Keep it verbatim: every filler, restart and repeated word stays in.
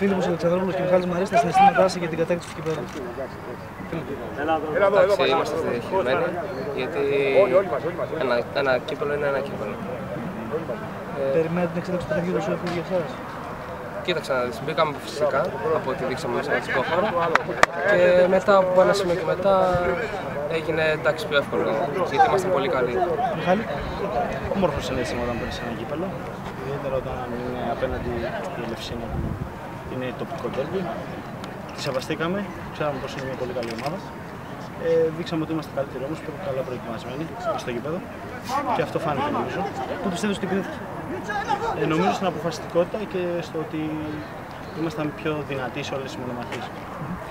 Φίλιππος Αλεξανδρόπουλος και Μιχάλης Μαρής, τα συναισθήματά σας για την κατάκτηση του κυπέλλου. Εντάξει, είμαστε διαχειρισμένοι, γιατί ένα, ένα κύπελλο είναι ένα κύπελλο. Περιμένετε την εξέλιξη του παιχνιδιού του Σουέφου για εσάς? Κοίταξα να δεις, μπήκαμε φυσικά από ό,τι δείξαμε μέσα στο χώρο και μετά από ένα σημείο και μετά έγινε εντάξει πιο εύκολο, γιατί ήμασταν πολύ καλοί. Μιχάλη. Όμορφο συνέστημα όταν παίρνεις ένα κύπελλο, ιδιαίτερα όταν είναι απέναντι η Ελευσίνα που είναι τοπικό ντέρμπι. Τη σεβαστήκαμε, ξέραμε πως είναι μια πολύ καλή ομάδα. Ε, δείξαμε ότι είμαστε καλύτεροι όμως, πολύ καλά προετοιμασμένοι στο γήπεδο και αυτό φάνηκε νομίζω. Πού πιστεύεις ότι κρίθηκε? Ε, νομίζω στην αποφασιστικότητα και στο ότι ήμασταν πιο δυνατοί σε όλες τις μονομαχίες.